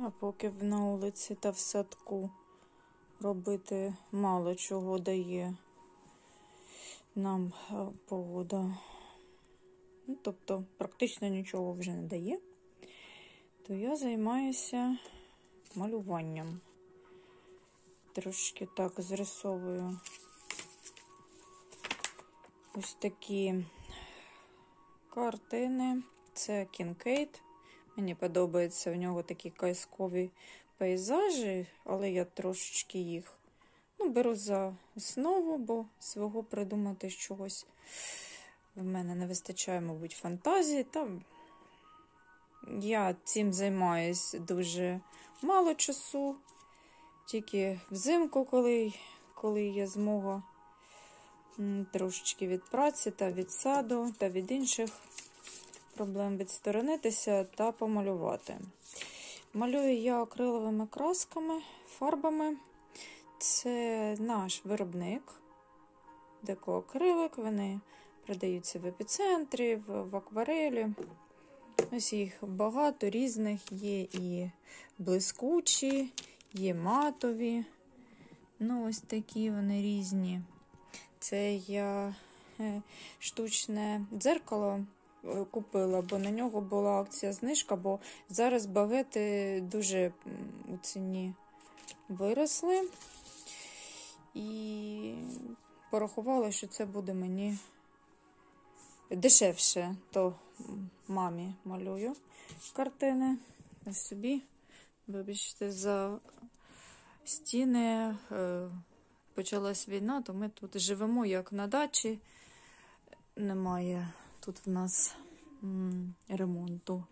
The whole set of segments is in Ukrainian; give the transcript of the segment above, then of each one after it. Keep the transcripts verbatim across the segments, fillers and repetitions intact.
А поки на вулиці та в садку робити мало чого дає нам погода. Ну, тобто практично нічого вже не дає, то я займаюся малюванням. Трошки так зрисовую ось такі картини. Це Кінкейд. Мені подобається в нього такі казкові пейзажі, але я трошечки їх ну, беру за основу, бо свого придумати чогось в мене не вистачає, мабуть, фантазії. Та я цим займаюсь дуже мало часу, тільки взимку, коли, коли є змога трошечки від праці та від саду та від інших проблем відсторонитися та помалювати. Малюю я акриловими красками, фарбами. Це наш виробник Декоакрилик. Вони продаються в епіцентрі, в, в акварелі. Ось їх багато різних. Є і блискучі, є матові. Ну, ось такі вони різні. Це я штучне дзеркало купила, бо на нього була акція знижка, бо зараз багети дуже у ціні виросли. І порахувала, що це буде мені дешевше, то мамі малюю картини. А собі, вибачте, за стіни. Почалась війна, то ми тут живемо як на дачі. Немає тут в нас м, ремонту.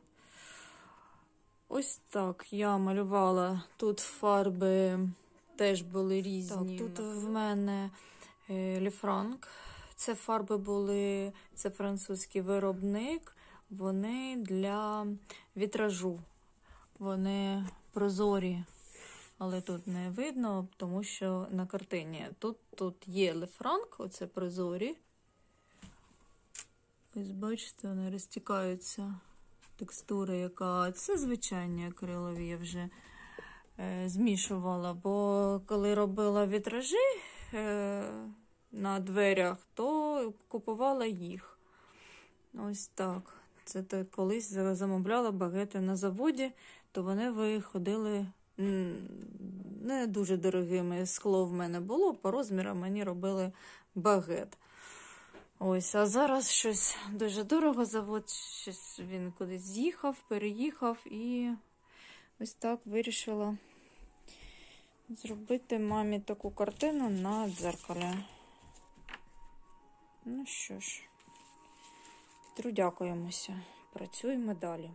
Ось так я малювала. Тут фарби теж були різні. Так, тут в мене е, Ліфранк. Це фарби були, це французький виробник. Вони для вітражу. Вони прозорі. Але тут не видно, тому що на картині. Тут, тут є Ліфранк, оце прозорі. Ось бачите, вони розтікаються. Текстура яка. Це звичайні акрилові я вже е, змішувала. Бо коли робила вітражі е, на дверях, то купувала їх. Ось так. Це так, колись замовляла багети на заводі, то вони виходили не дуже дорогими. Скло в мене було, по розмірам мені робили багет. Ось, а зараз щось дуже дорого, завод, щось він кудись з'їхав, переїхав і ось так вирішила зробити мамі таку картину на дзеркалі. Ну що ж, трудякуємося, працюємо далі.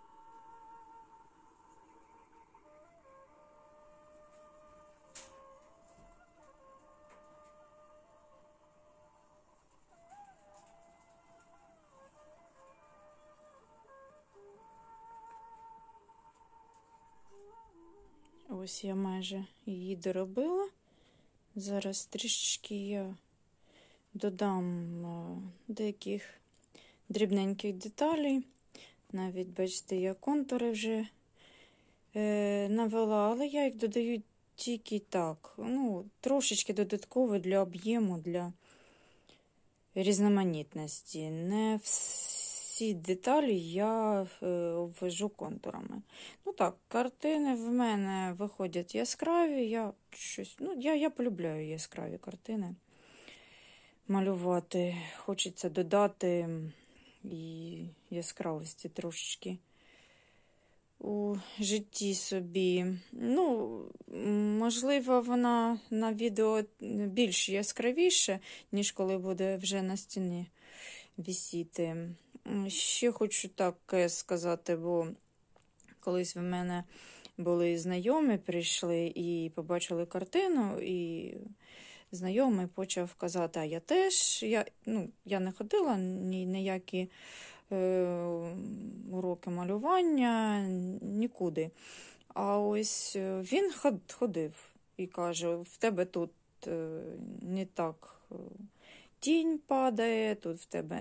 Ось я майже її доробила. Зараз трішечки я додам деяких дрібненьких деталей. Навіть, бачите, я контури вже е, навела, але я їх додаю тільки так. Ну, трошечки додатково для об'єму, для різноманітності. Не всі деталі я е, обвожу контурами. Ну так, картини в мене виходять яскраві. Я щось, ну, я, я полюбляю яскраві картини малювати. Хочеться додати і яскравості трошечки у житті собі. Ну, можливо, вона на відео більш яскравіше, ніж коли буде вже на стіні висіти. Ще хочу так сказати, бо колись в мене були знайомі, прийшли і побачили картину, і знайомий почав казати, а я теж, я, ну, я не ходила ні ніякі е, уроки малювання, нікуди. А ось він ходив і каже, в тебе тут е, не так тінь падає, тут в тебе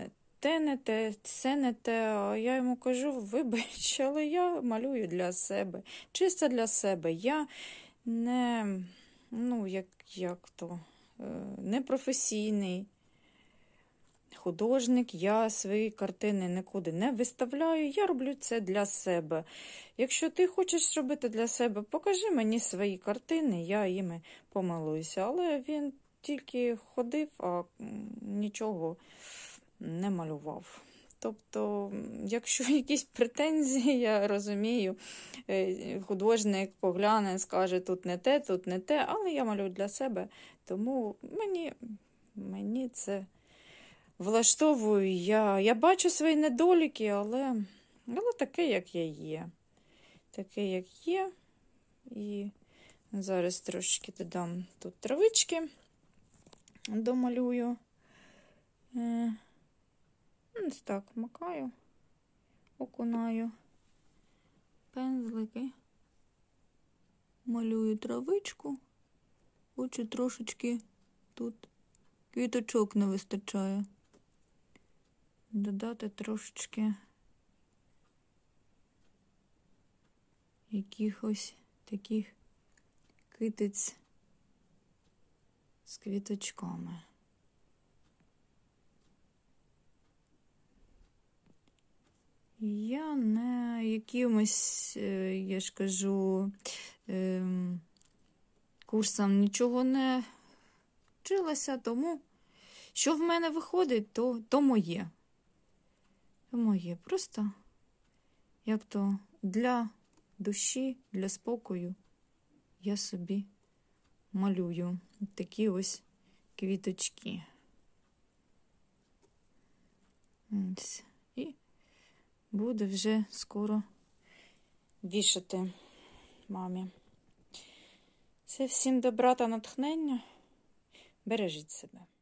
те не те, це не те. А я йому кажу, вибач, але я малюю для себе, чисто для себе. Я не, ну, як, як то, не професійний художник, я свої картини нікуди не виставляю, я роблю це для себе. Якщо ти хочеш робити для себе, покажи мені свої картини, я їми помилуюся. Але він тільки ходив, а нічого не малював. Тобто, якщо якісь претензії, я розумію, художник погляне, скаже, тут не те, тут не те, але я малюю для себе, тому мені, мені це влаштовую. Я, я бачу свої недоліки, але, але таке, як я є. Таке, як є. І зараз трошки додам тут травички, домалюю. Ось так макаю, окунаю пензлики, малюю травичку, хочу трошечки тут квіточок не вистачає. Додати трошечки якихось таких китиць з квіточками. Я не якимось, я ж кажу, курсом нічого не вчилася, тому що в мене виходить, то, то моє. То моє. Просто як то для душі, для спокою я собі малюю такі ось квіточки. Ось. І буде вже скоро вішати мамі. Це всім добра та натхнення. Бережіть себе.